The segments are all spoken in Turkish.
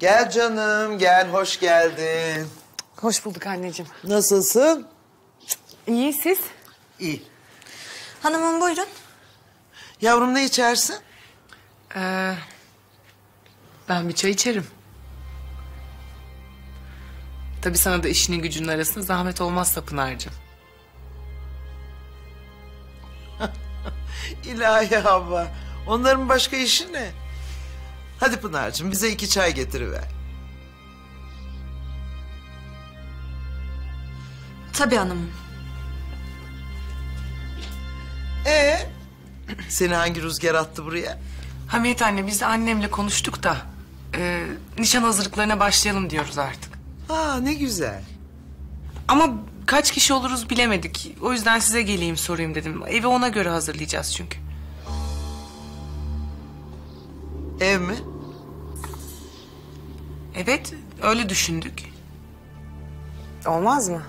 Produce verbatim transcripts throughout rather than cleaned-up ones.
Gel canım, gel. Hoş geldin. Hoş bulduk anneciğim. Nasılsın? İyi, siz? İyi. Hanımım buyurun. Yavrum ne içersin? Ee, ben bir çay içerim. Tabii sana da işinin gücünün arasında zahmet olmazsa Pınar'cığım. İlahi Havva. Onların başka işi ne? Hadi Pınar'cığım bize iki çay getiriver. Tabii hanımım. Ee, seni hangi rüzgar attı buraya? Hamiyet anne, biz de annemle konuştuk da... E, nişan hazırlıklarına başlayalım diyoruz artık. Ha ne güzel. Ama kaç kişi oluruz bilemedik. O yüzden size geleyim sorayım dedim. Evi ona göre hazırlayacağız çünkü. Ev mi? Evet, öyle düşündük. Olmaz mı?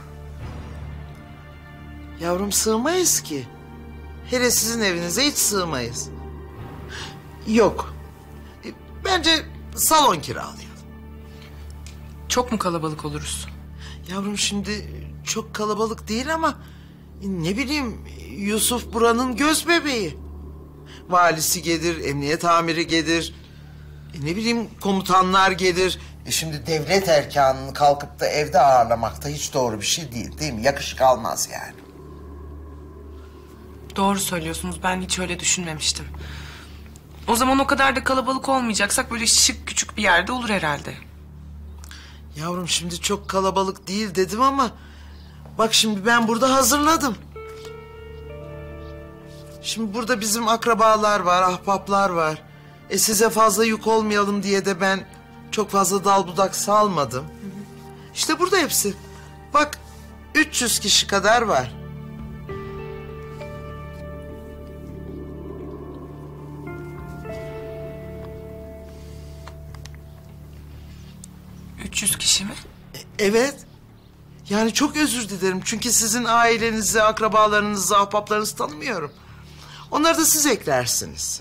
Yavrum sığmayız ki. Hele sizin evinize hiç sığmayız. Yok. E, Bence salon kiralayalım. Çok mu kalabalık oluruz? Yavrum şimdi çok kalabalık değil ama... ne bileyim Yusuf buranın göz bebeği. Valisi gelir, emniyet amiri gelir. E, ne bileyim komutanlar gelir. E şimdi devlet erkanını kalkıp da evde ağırlamak da hiç doğru bir şey değil, değil mi? Yakışık almaz yani. Doğru söylüyorsunuz. Ben hiç öyle düşünmemiştim. O zaman o kadar da kalabalık olmayacaksak böyle şık küçük bir yerde olur herhalde. Yavrum şimdi çok kalabalık değil dedim ama... bak şimdi ben burada hazırladım. Şimdi burada bizim akrabalar var, ahbaplar var. E size fazla yük olmayalım diye de ben çok fazla dal budak salmadım. Hı hı. İşte burada hepsi. Bak üç yüz kişi kadar var. üç yüz kişi mi? E, evet. Yani çok özür dilerim çünkü sizin ailenizi, akrabalarınızı, ahbaplarınızı tanımıyorum. Onları da siz eklersiniz.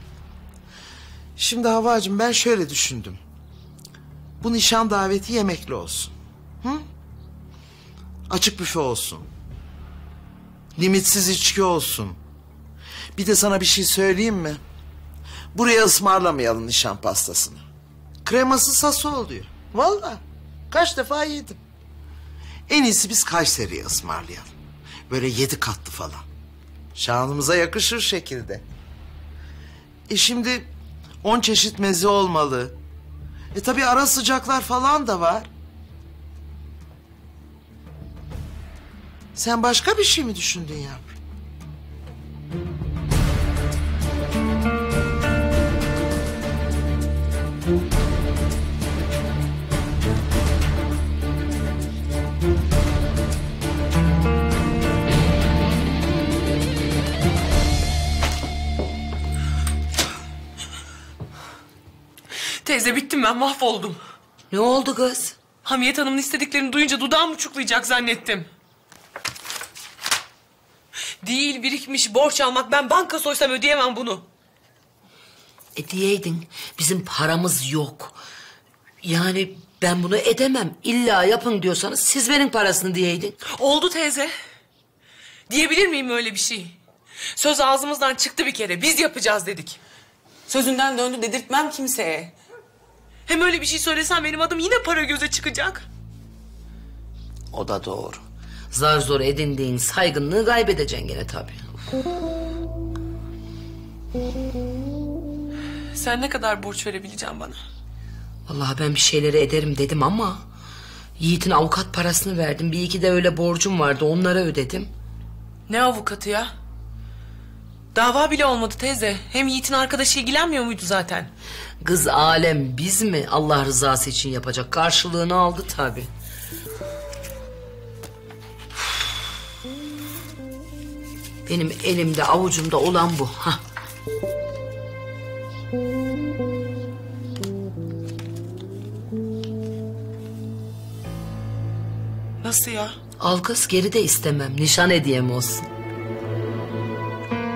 Şimdi Havvacığım ben şöyle düşündüm. Bu nişan daveti yemekli olsun. Hı? Açık büfe olsun. Limitsiz içki olsun. Bir de sana bir şey söyleyeyim mi? Buraya ısmarlamayalım nişan pastasını. Kreması sası oluyor. Vallahi kaç defa yedim. En iyisi biz Kayseri'ye ısmarlayalım. Böyle yedi katlı falan. Şanımıza yakışır şekilde. E şimdi on çeşit meze olmalı. E tabii ara sıcaklar falan da var. Sen başka bir şey mi düşündün yavrum? Teyze bittim ben, mahvoldum. Ne oldu kız? Hamiyet Hanım'ın istediklerini duyunca dudağım uçuklayacak zannettim. Değil, birikmiş, borç almak. Ben banka soysam ödeyemem bunu. E diyeydin, bizim paramız yok. Yani ben bunu edemem. İlla yapın diyorsanız siz verin parasını diyeydin. Oldu teyze. Diyebilir miyim öyle bir şey? Söz ağzımızdan çıktı bir kere. Biz yapacağız dedik. Sözünden döndü dedirtmem kimseye. Hem öyle bir şey söylesem benim adım yine para göze çıkacak. O da doğru. Zar zor edindiğin saygınlığı kaybedeceksin gene tabii. Sen ne kadar borç verebileceksin bana? Vallahi ben bir şeyleri ederim dedim ama... Yiğit'in avukat parasını verdim. Bir iki de öyle borcum vardı, onlara ödedim. Ne avukatı ya? Dava bile olmadı teyze. Hem Yiğit'in arkadaşı ilgilenmiyor muydu zaten? Kız alem biz mi Allah rızası için yapacak? Karşılığını aldı tabii. Benim elimde avucumda olan bu. Hah. Nasıl ya? Al kız, geri de istemem. Nişan hediyem olsun.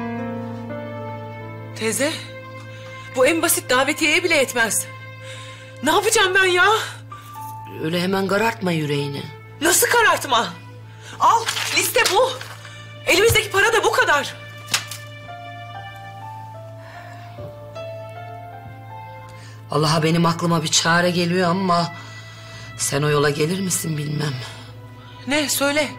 Teyze, bu en basit davetiyeye bile yetmez. Ne yapacağım ben ya? Öyle hemen karartma yüreğini. Nasıl karartma? Al, liste bu. Elimizdeki para da bu kadar. Allah'a benim aklıma bir çare geliyor ama... sen o yola gelir misin bilmem. Ne? Söyle.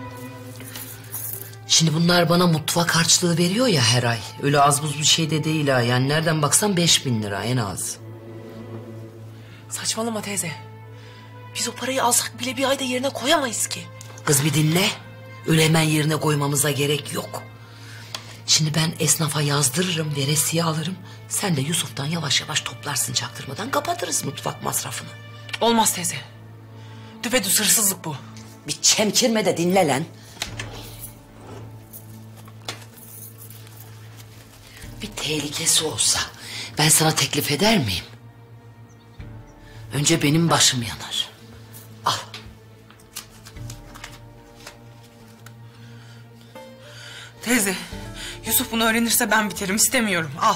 Şimdi bunlar bana mutfak harçlığı veriyor ya her ay. Öyle az buz bir şey de değil ha. Yani nereden baksan beş bin lira en az. Saçmalama teyze. Biz o parayı alsak bile bir ayda yerine koyamayız ki. Kız bir dinle. Öyle hemen yerine koymamıza gerek yok. Şimdi ben esnafa yazdırırım, veresiye alırım. Sen de Yusuf'tan yavaş yavaş toplarsın çaktırmadan. Kapatırız mutfak masrafını. Olmaz teyze. Düpedüz hırsızlık bu. Bir çemkirme de dinle lan. Bir tehlikesi olsa ben sana teklif eder miyim? Önce benim başım yanar. Al. Teyze, Yusuf bunu öğrenirse ben biterim. İstemiyorum. Al.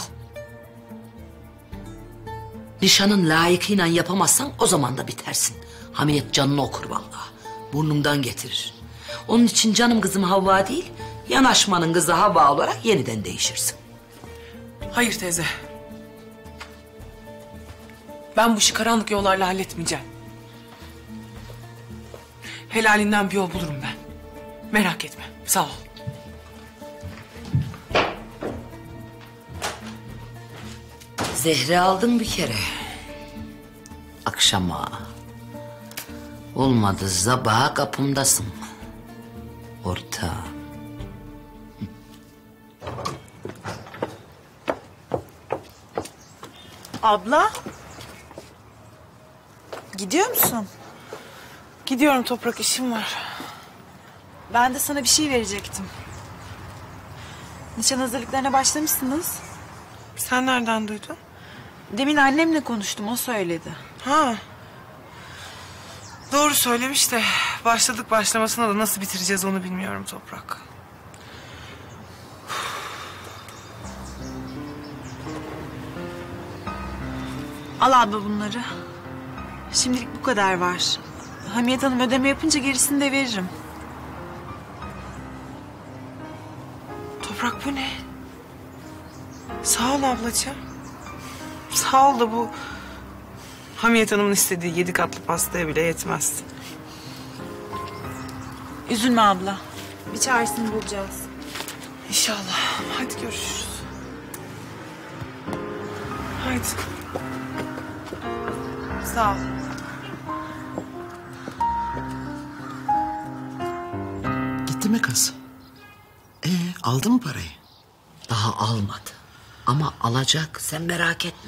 Nişanın layıkıyla yapamazsan o zaman da bitersin. Hamiyet canını okur vallahi. Burnumdan getirir. Onun için canım kızım Havva değil, yanaşmanın kızı Havva olarak yeniden değişirsin. Hayır teyze. Ben bu işi karanlık yollarla halletmeyeceğim. Helalinden bir yol bulurum ben. Merak etme. Sağ ol. Zehri aldın bir kere. Akşama. Olmadı sabaha kapımdasın. Ortağım. Abla. Gidiyor musun? Gidiyorum Toprak, işim var. Ben de sana bir şey verecektim. Nişan hazırlıklarına başlamışsınız. Sen nereden duydun? Demin annemle konuştum, o söyledi. Ha. Doğru söylemiş de başladık başlamasına da nasıl bitireceğiz onu bilmiyorum Toprak. Al abla bunları. Şimdilik bu kadar var. Hamiyet Hanım ödeme yapınca gerisini de veririm. Toprak bu ne? Sağ ol ablacığım. Sağ ol da bu Hamiyet Hanım'ın istediği yedi katlı pastaya bile yetmez. Üzülme abla. Bir çaresini bulacağız. İnşallah. Hadi görüşürüz. Haydi. Sağ ol. Gitti mi kız? Ee, aldı mı parayı? Daha almadı. Ama alacak, sen merak etme.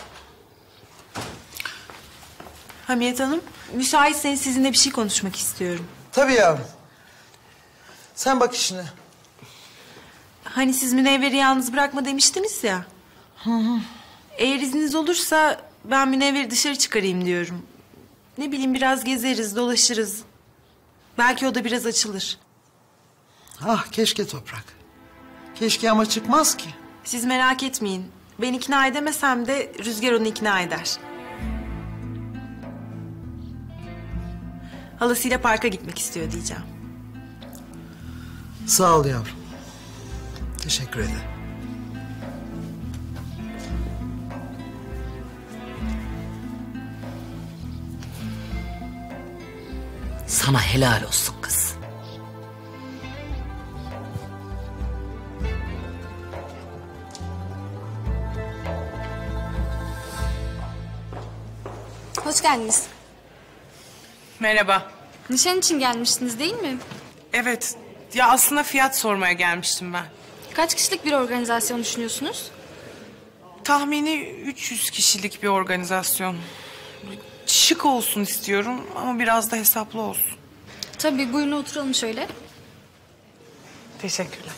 Hamiyet Hanım, müsaitseniz sizinle bir şey konuşmak istiyorum. Tabii yavrum. Sen bak işine. Hani siz Münevver'i yalnız bırakma demiştiniz ya. Hı hı. Eğer izniniz olursa ben Münevver'i dışarı çıkarayım diyorum. Ne bileyim biraz gezeriz, dolaşırız. Belki o da biraz açılır. Ah keşke Toprak. Keşke ama çıkmaz ki. Siz merak etmeyin. Ben ikna edemesem de Rüzgar onu ikna eder. Halasıyla parka gitmek istiyor diyeceğim. Sağ ol yavrum. Teşekkür ederim. Sana helal olsun kız. Hoş geldiniz. Merhaba. Nişan için gelmiştiniz değil mi? Evet. Ya aslında fiyat sormaya gelmiştim ben. Kaç kişilik bir organizasyon düşünüyorsunuz? Tahmini üç yüz kişilik bir organizasyon. Şık olsun istiyorum ama biraz da hesaplı olsun. Tabii, buyurun oturalım şöyle. Teşekkürler.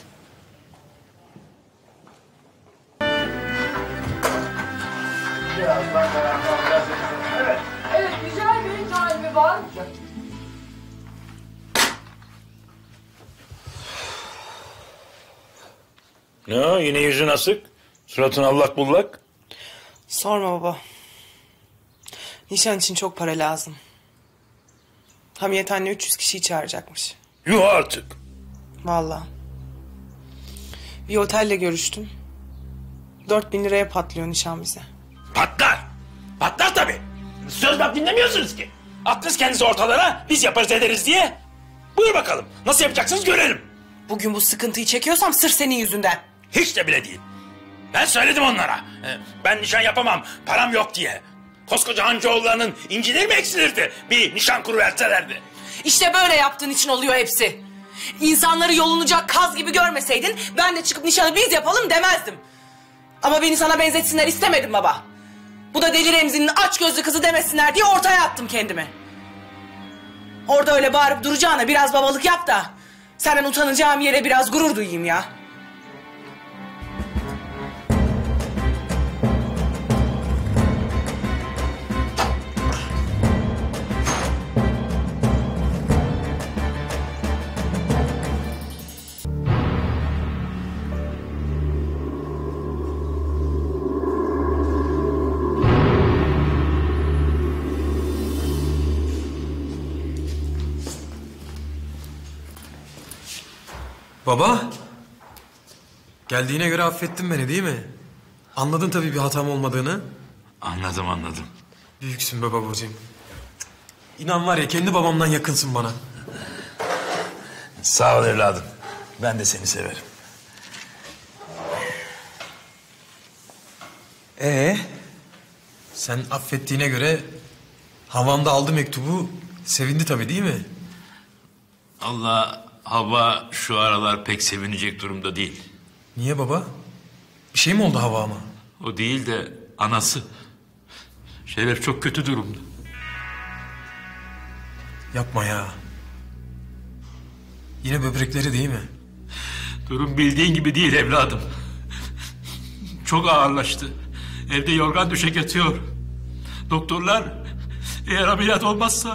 Ne o, yine yüzün asık? Suratın allak bullak. Sorma baba. Nişan için çok para lazım. Hamiyet anne üç yüz kişiyi çağıracakmış. Yuh artık. Vallahi. Bir otelle görüştüm. Dört bin liraya patlıyor nişan bize. Patlar. Patlar tabii. Söz bak dinlemiyorsunuz ki. Attınız kendinizi ortalara, biz yaparız ederiz diye. Buyur bakalım. Nasıl yapacaksınız görelim. Bugün bu sıkıntıyı çekiyorsam sırf senin yüzünden. Hiç de bile değil. Ben söyledim onlara. Ee, Ben nişan yapamam, param yok diye. Koskoca Hancıoğulları'nın incileri mi eksilirdi? Bir nişan kuruverselerdi. İşte böyle yaptığın için oluyor hepsi. İnsanları yolunacak kaz gibi görmeseydin ben de çıkıp nişanı biz yapalım demezdim. Ama beni sana benzetsinler istemedim baba. Bu da Deli Remzi'nin aç gözlü kızı demesinler diye ortaya attım kendimi. Orada öyle bağırıp duracağına biraz babalık yap da senden utanacağım yere biraz gurur duyayım ya. Baba, geldiğine göre affettin beni değil mi? Anladın tabii bir hatam olmadığını. Anladım anladım. Büyüksün be babacığım. İnan var ya kendi babamdan yakınsın bana. Sağ ol evladım. Ben de seni severim. Ee, sen affettiğine göre Havan da aldı mektubu, sevindi tabii değil mi? Allah Havva şu aralar pek sevinecek durumda değil. Niye baba? Bir şey mi oldu Havva'ma? O değil de anası. Şeref çok kötü durumda. Yapma ya. Yine böbrekleri değil mi? Durum bildiğin gibi değil evladım. Çok ağırlaştı. Evde yorgan döşek yatıyor. Doktorlar eğer ameliyat olmazsa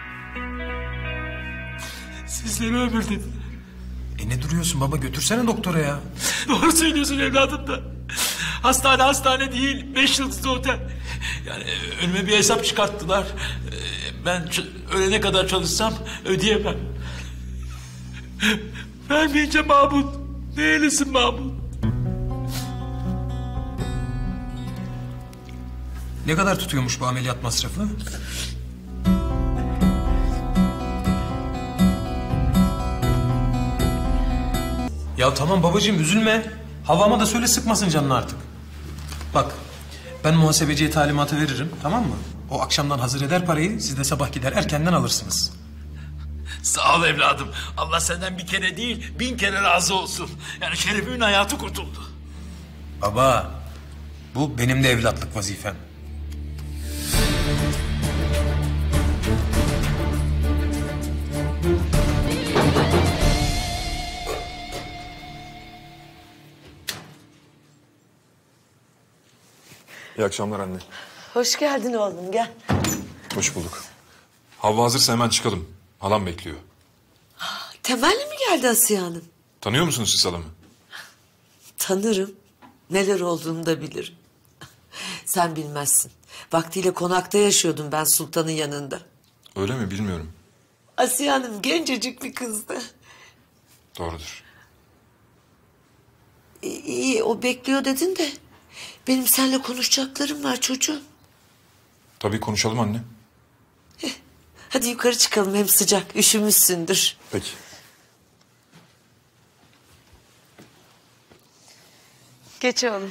sizleri ömür dediler. E ne duruyorsun baba, götürsene doktora ya. Doğru söylüyorsun evladım da. Hastane hastane değil, beş yıldızlı otel. Yani önüme bir hesap çıkarttılar. Ben ç- ölene kadar çalışsam ödeyemem. Vermeyince Mahmut. Ne eylesin Mahmut? Ne kadar tutuyormuş bu ameliyat masrafı? Ya tamam babacığım üzülme. Havama da söyle sıkmasın canını artık. Bak ben muhasebeciye talimatı veririm, tamam mı? O akşamdan hazır eder parayı, siz de sabah gider erkenden alırsınız. Sağ ol evladım. Allah senden bir kere değil bin kere razı olsun. Yani Şeref'imin hayatı kurtuldu. Baba bu benim de evlatlık vazifem. İyi akşamlar anne. Hoş geldin oğlum, gel. Hoş bulduk. Havva hazırsa hemen çıkalım. Halam bekliyor. Temelli mi geldi Asiye Hanım? Tanıyor musunuz siz halamı? Tanırım. Neler olduğunu da bilirim. Sen bilmezsin. Vaktiyle konakta yaşıyordum ben sultanın yanında. Öyle mi bilmiyorum. Asiye Hanım gencecik bir kızdı. Doğrudur. İyi, iyi o bekliyor dedin de... benim seninle konuşacaklarım var çocuğum. Tabii konuşalım anne. Hadi yukarı çıkalım, hem sıcak, üşümüşsündür. Peki. Geç oğlum.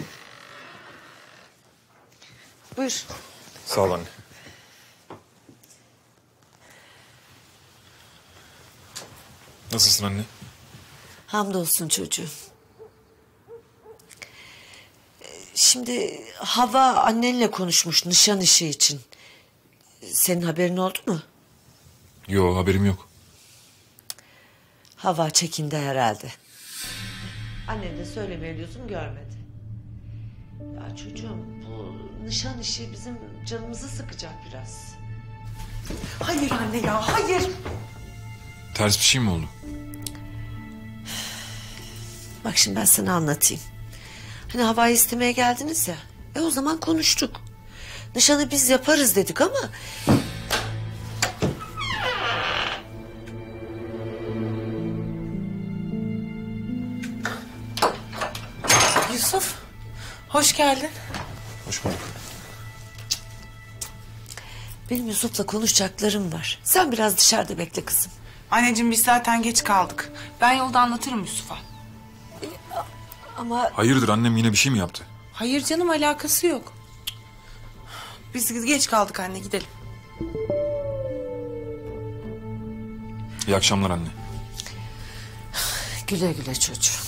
Buyur. Sağ ol anne. Nasılsın anne? Hamdolsun çocuğum. Şimdi Hava annenle konuşmuş nişan işi için. Senin haberin oldu mu? Yo, haberim yok. Hava çekindi herhalde. Annen de söylemeye lüzum görmedi. Ya çocuğum bu nişan işi bizim canımızı sıkacak biraz. Hayır anne ya, hayır. Ters bir şey mi oldu? Bak şimdi ben sana anlatayım. Hani Hava'yı istemeye geldiniz ya. E o zaman konuştuk. Nişanı biz yaparız dedik ama... Yusuf, hoş geldin. Hoş bulduk. Benim Yusuf'la konuşacaklarım var. Sen biraz dışarıda bekle kızım. Anneciğim biz zaten geç kaldık. Ben yolda anlatırım Yusuf'a. Ama Hayırdır annem yine bir şey mi yaptı? Hayır canım, alakası yok. Biz geç kaldık anne, gidelim. İyi akşamlar anne. güle güle çocuğum.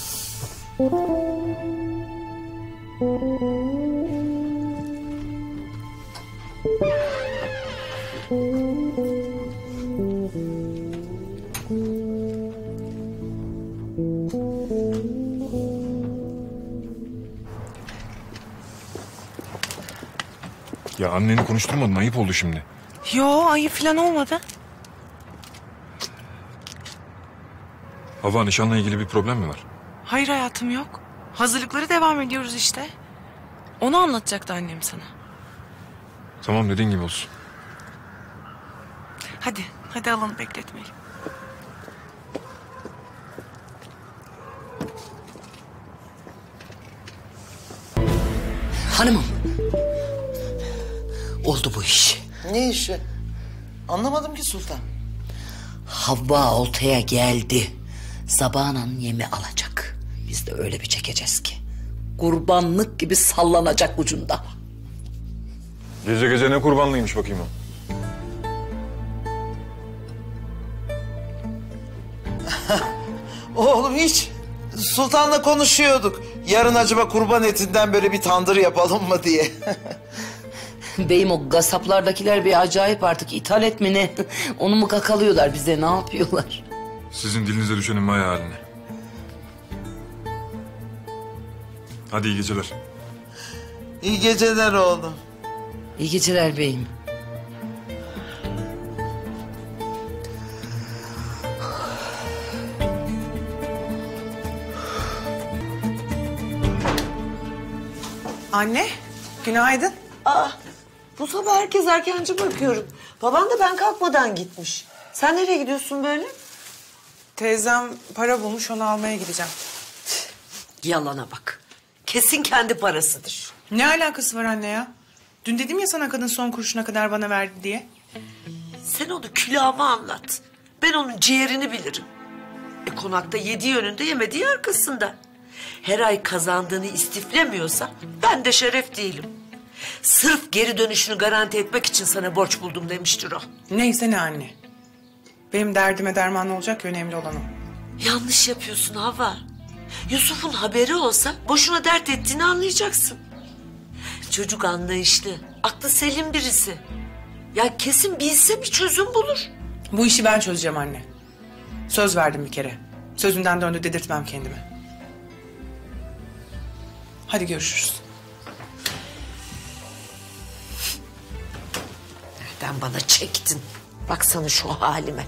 Ya anneni konuşturmadın, ayıp oldu şimdi. Yo, ayıp falan olmadı. Hava, nişanla ilgili bir problem mi var? Hayır hayatım, yok. Hazırlıkları devam ediyoruz işte. Onu anlatacaktı annem sana. Tamam, dediğin gibi olsun. Hadi, hadi alanı bekletmeyelim. Hanımım. Oldu bu iş. Ne işi? Anlamadım ki Sultan. Havva oltaya geldi. Sabahın yemi alacak. Biz de öyle bir çekeceğiz ki. Kurbanlık gibi sallanacak ucunda. Gece gece ne kurbanlıymış bakayım o. Oğlum hiç. Sultan'la konuşuyorduk. Yarın acaba kurban etinden böyle bir tandır yapalım mı diye. Beyim o gasaplardakiler bir acayip artık. İthal et mi ne? Onu mu kakalıyorlar bize, ne yapıyorlar? Sizin dilinize düşenin maya haline. Hadi iyi geceler. İyi geceler oğlum. İyi geceler beyim. Anne, günaydın. Aa, bu sabah herkes erkenci bakıyorum. Baban da ben kalkmadan gitmiş. Sen nereye gidiyorsun böyle? Teyzem para bulmuş, onu almaya gideceğim. Yalana bak. Kesin kendi parasıdır. Ne alakası var anne ya? Dün dedim ya sana, kadın son kuruşuna kadar bana verdi diye. Sen onu külahıma anlat. Ben onun ciğerini bilirim. E, konakta yediği önünde yemediği arkasında. Her ay kazandığını istiflemiyorsa ben de şeref değilim. Sırf geri dönüşünü garanti etmek için sana borç buldum demiştir o. Neyse ne anne. Benim derdime derman olacak, önemli olan o. Yanlış yapıyorsun Havva. Yusuf'un haberi olsa boşuna dert ettiğini anlayacaksın. Çocuk anlayışlı, aklı selim birisi. Ya kesin bilse bir çözüm bulur. Bu işi ben çözeceğim anne. Söz verdim bir kere. Sözünden döndü dedirtmem kendime. Hadi görüşürüz. Nereden bana çektin? Baksana şu halime.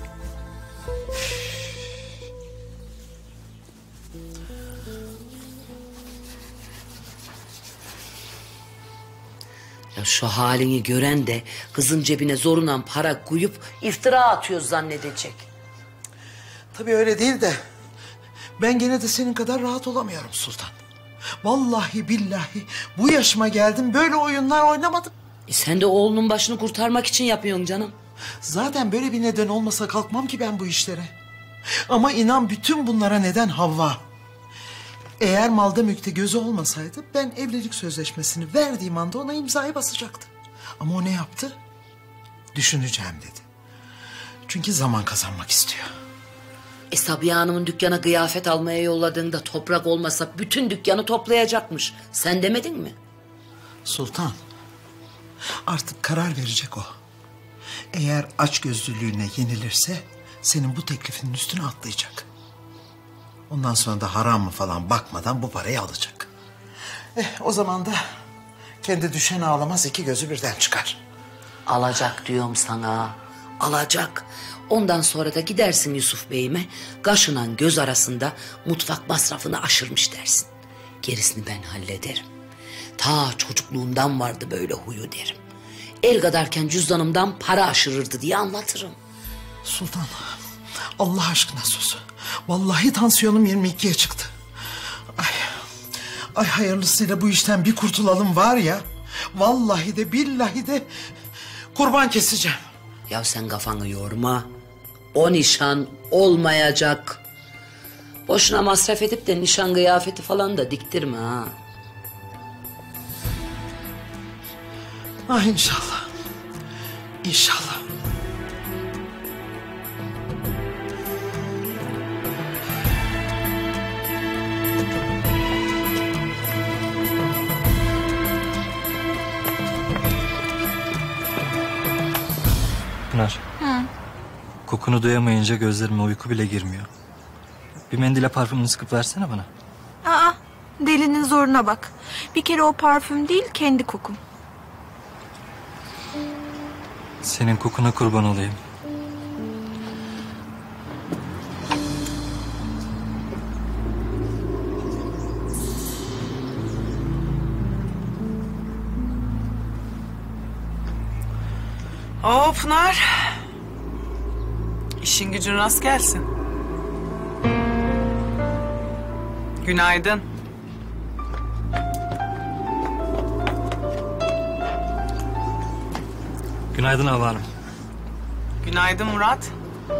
Ya şu halini gören de kızın cebine zorundan para koyup iftira atıyor zannedecek. Tabii öyle değil de ben gene de senin kadar rahat olamıyorum Sultan. Vallahi billahi bu yaşıma geldim böyle oyunlar oynamadım. E sen de oğlunun başını kurtarmak için yapıyorsun canım. Zaten böyle bir neden olmasa kalkmam ki ben bu işlere. Ama inan bütün bunlara neden Havva. Eğer malda mülkte gözü olmasaydı ben evlilik sözleşmesini verdiğim anda ona imzayı basacaktı. Ama o ne yaptı? Düşüneceğim dedi. Çünkü zaman kazanmak istiyor. E Sabiha Hanım'ın dükkana kıyafet almaya yolladığında toprak olmasa bütün dükkanı toplayacakmış. Sen demedin mi? Sultan, artık karar verecek o. Eğer açgözlülüğüne yenilirse senin bu teklifinin üstüne atlayacak. Ondan sonra da haram mı falan bakmadan bu parayı alacak. Eh, o zaman da kendi düşen ağlamaz, iki gözü birden çıkar. Alacak diyorum sana. Alacak. Ondan sonra da gidersin Yusuf Bey'ime. Kaşınan göz arasında mutfak masrafını aşırmış dersin. Gerisini ben hallederim. Ta çocukluğundan vardı böyle huyu derim. El kadarken cüzdanımdan para aşırırdı diye anlatırım. Sultan, Allah aşkına sus. Vallahi tansiyonum yirmi ikiye çıktı. Ay, ay hayırlısıyla bu işten bir kurtulalım var ya. Vallahi de billahi de kurban keseceğim. Ya sen kafanı yorma. O nişan olmayacak. Boşuna masraf edip de nişan kıyafeti falan da diktirme ha. Ah inşallah. İnşallah. Pınar. Hı. Kokunu duyamayınca gözlerime uyku bile girmiyor. Bir mendile parfümünü sıkıp versene bana. Aa, delinin zoruna bak. Bir kere o parfüm değil, kendi kokum. Senin kokuna kurban olayım. Oo Pınar. İşin gücün rast gelsin. Günaydın. Günaydın Havva Hanım. Günaydın Murat.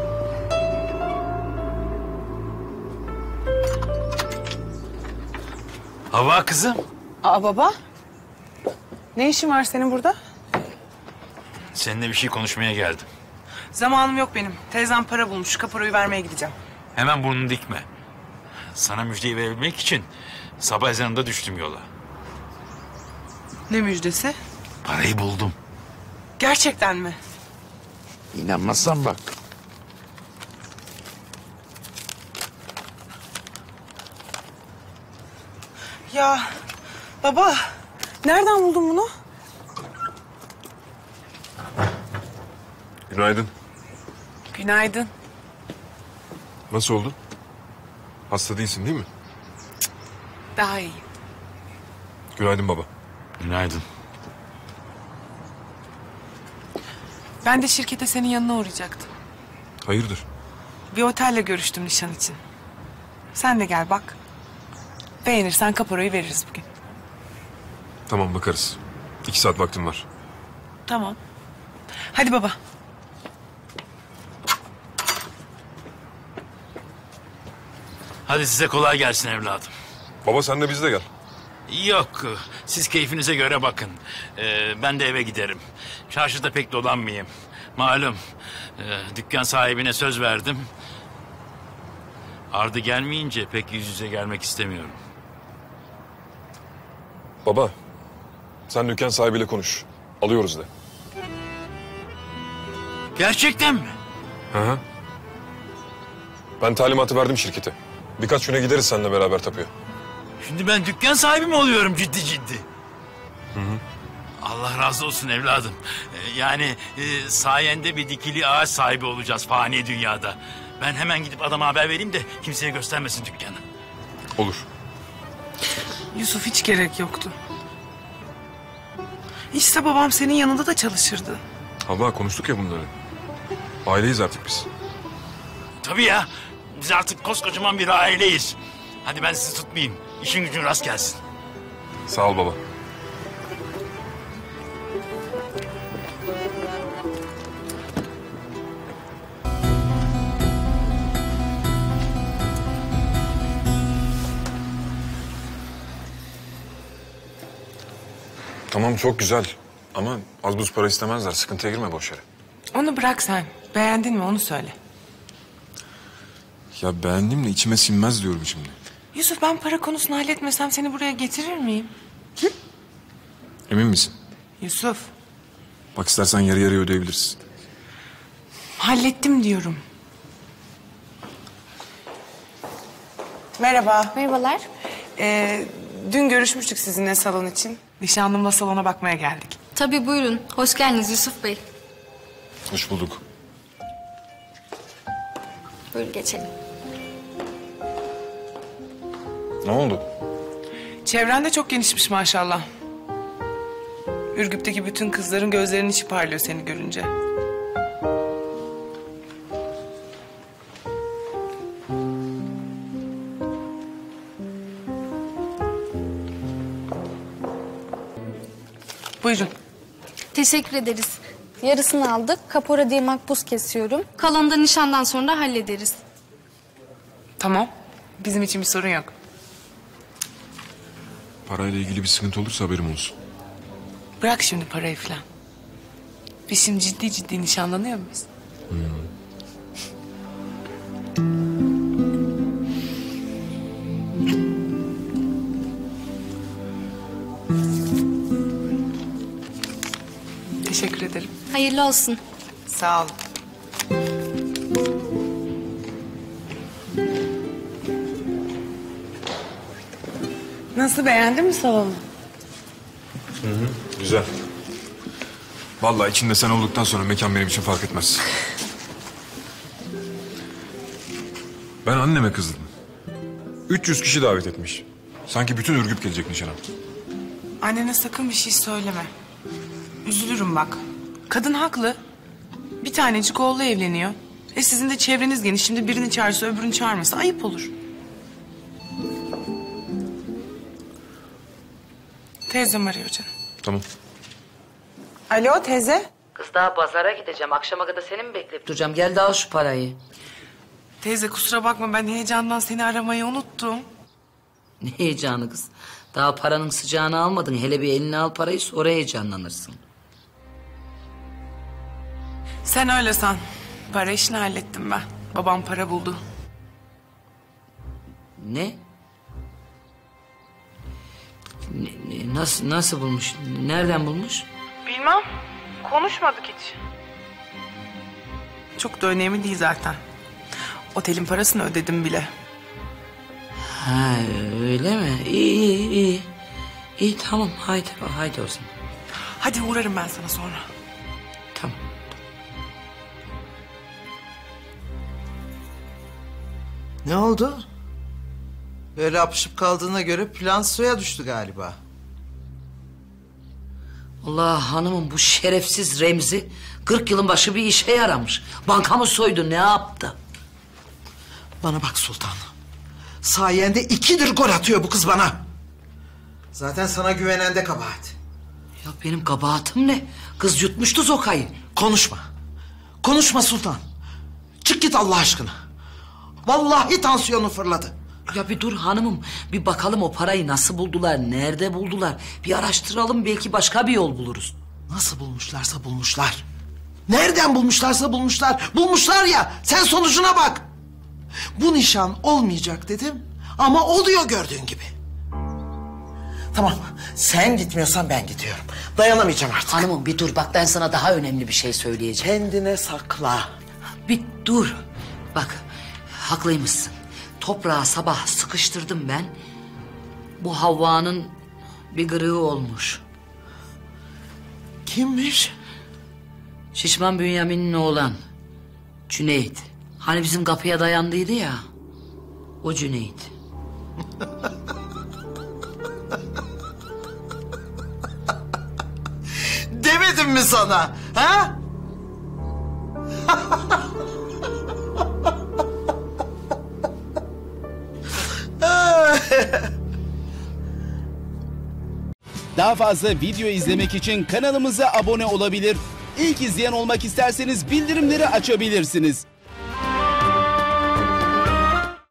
Havva kızım. Aa baba. Ne işin var senin burada? Seninle bir şey konuşmaya geldim. Zamanım yok benim. Teyzem para bulmuş. Kaparayı vermeye gideceğim. Hemen burnunu dikme. Sana müjdeyi verebilmek için sabah ezanında düştüm yola. Ne müjdesi? Parayı buldum. Gerçekten mi? İnanmazsan bak. Ya baba, nereden buldun bunu? Günaydın. Günaydın. Nasıl oldun? Hasta değilsin değil mi? Daha iyi. Günaydın baba. Günaydın. Ben de şirkete senin yanına uğrayacaktım. Hayırdır? Bir otelle görüştüm nişan için. Sen de gel bak. Beğenirsen kaparayı veririz bugün. Tamam bakarız. İki saat vaktim var. Tamam. Hadi baba. Hadi size kolay gelsin evladım. Baba sen de bizle gel. Yok, siz keyfinize göre bakın. Ee, ben de eve giderim. Çarşıda pek dolanmayayım. Malum, e, dükkan sahibine söz verdim. Ardı gelmeyince pek yüz yüze gelmek istemiyorum. Baba sen dükkan sahibiyle konuş. Alıyoruz de. Gerçekten mi? Hı hı. Ben talimatı verdim şirkete. Birkaç güne gideriz seninle beraber tapuya. Şimdi ben dükkan sahibi mi oluyorum ciddi ciddi? Hı hı. Allah razı olsun evladım. Ee, yani e, sayende bir dikili ağaç sahibi olacağız fani dünyada. Ben hemen gidip adama haber vereyim de kimseye göstermesin dükkanı. Olur. Yusuf hiç gerek yoktu. İşte babam senin yanında da çalışırdı. Havva konuştuk ya bunları. Aileyiz artık biz. Tabii ya. Biz artık koskocaman bir aileyiz. Hadi ben sizi tutmayayım. İşin gücün rast gelsin. Sağ ol baba. Tamam çok güzel. Ama az buz para istemezler. Sıkıntıya girme boş yere. Onu bırak sen. Beğendin mi onu söyle. Ya beğendim de içime sinmez diyorum şimdi. Yusuf ben para konusunu halletmesem seni buraya getirir miyim? Emin misin? Yusuf Bak istersen yarı yarıya ödeyebiliriz. hallettim diyorum. Merhaba. Merhabalar. Ee, dün görüşmüştük sizinle salon için. Nişanlımla salona bakmaya geldik. Tabii buyurun. Hoş geldiniz Yusuf Bey. Hoş bulduk. Buyurun geçelim. Ne oldu? Çevren de çok genişmiş maşallah. Ürgüp'teki bütün kızların gözlerinin içi parlıyor seni görünce. Buyurun. Teşekkür ederiz. Yarısını aldık. Kapora diye makbuz kesiyorum. Kalanı da nişandan sonra hallederiz. Tamam. Bizim için bir sorun yok. Parayla ilgili bir sıkıntı olursa haberim olsun. Bırak şimdi parayı falan. Biz şimdi ciddi ciddi nişanlanıyor muyuz? Hmm. Teşekkür ederim. Hayırlı olsun. Sağ olun. Nasıl, beğendin mi salonu? Hı hı, güzel. Vallahi içinde sen olduktan sonra mekan benim için fark etmez. Ben anneme kızdım. üç yüz kişi davet etmiş. Sanki bütün Ürgüp gelecek nişana. Annene sakın bir şey söyleme. Üzülürüm bak. Kadın haklı. Bir tanecik oğlu evleniyor. E sizin de çevreniz geniş. Şimdi birini çağırsa öbürünü çağırmasa ayıp olur. Teyzem arıyor canım. Tamam. Alo teyze. Kız daha pazara gideceğim. Akşama kadar seni mi bekleyip duracağım? Gel de al şu parayı. Teyze kusura bakma, ben heyecandan seni aramayı unuttum. Ne heyecanı kız? Daha paranın sıcağını almadın. Hele bir eline al parayı, sonra heyecanlanırsın. Sen öyle san. Para işini hallettim ben. Babam para buldu. Ne? Ne, ne- nasıl nasıl bulmuş? Nereden bulmuş? Bilmem. Konuşmadık hiç. Çok da önemli değil zaten. Otelin parasını ödedim bile. Ha öyle mi? İyi iyi iyi. İyi tamam haydi haydi o zaman. Hadi uğrarım ben sana sonra. Tamam. Ne oldu? Böyle apışıp kaldığına göre plan suya düştü galiba. Allah hanımım bu şerefsiz Remzi kırk yılın başı bir işe yaramış. Bankamı soydu ne yaptı? Bana bak Sultan. Sayende ikidir gol atıyor bu kız bana. Zaten sana güvenen de kabahat. Ya benim kabahatim ne? Kız yutmuştu zokayı. Konuşma. Konuşma Sultan. Çık git Allah aşkına. Vallahi tansiyonu fırladı. Ya bir dur hanımım. Bir bakalım o parayı nasıl buldular, nerede buldular. Bir araştıralım belki başka bir yol buluruz. Nasıl bulmuşlarsa bulmuşlar. Nereden bulmuşlarsa bulmuşlar. Bulmuşlar ya, sen sonucuna bak. Bu nişan olmayacak dedim ama oluyor gördüğün gibi. Tamam, sen gitmiyorsan ben gidiyorum. Dayanamayacağım artık. Hanımım bir dur bak ben sana daha önemli bir şey söyleyeceğim. Kendine sakla. Bir dur. Bak haklıymışsın. Toprağı sabah sıkıştırdım ben. Bu Havva'nın bir gırığı olmuş. Kimmiş? Şişman Bünyamin'in oğlan. Cüneyt. Hani bizim kapıya dayandıydı ya. O Cüneyt. Demedim mi sana? Ha? Daha fazla video izlemek için kanalımıza abone olabilir. İlk izleyen olmak isterseniz bildirimleri açabilirsiniz.